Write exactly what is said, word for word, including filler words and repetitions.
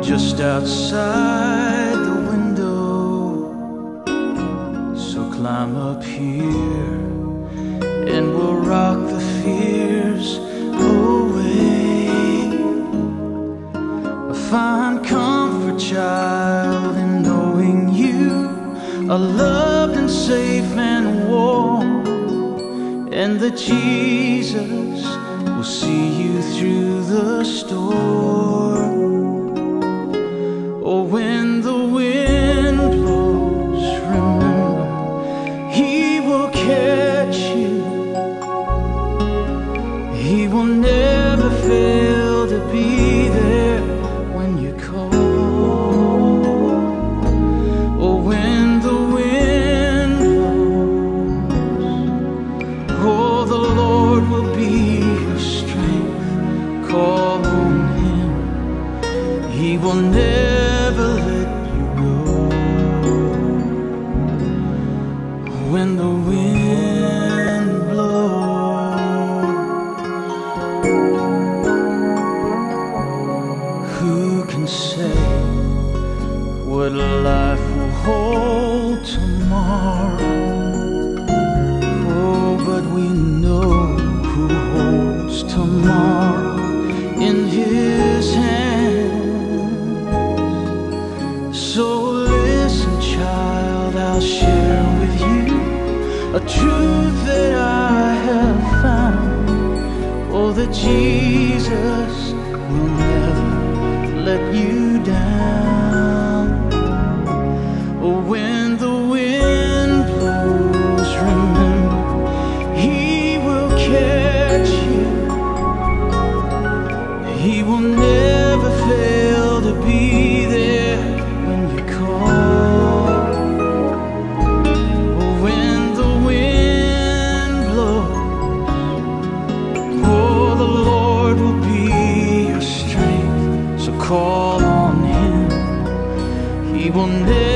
just outside the window. So climb up here and we'll rock the fears away. Find comfort, child, in knowing you are loved and safe and warm, and that Jesus will see you through the storm. Oh, when the wind blows, remember, He will catch you. He will never fail to be there when you call. Oh, when the wind blows, oh, the Lord will be your strength. Call on Him, He will never let you go. When the wind blows, who can say what life will hold tomorrow? Oh, but we know who holds tomorrow in His hands. So listen, child, I'll share with you a truth that I have found. Oh, that Jesus will never let you down. Oh, when the wind blows, remember, He will catch you. He will never fail to be there when you call. Oh, when the wind blows, oh, the Lord will be your strength. So call on Him, He will never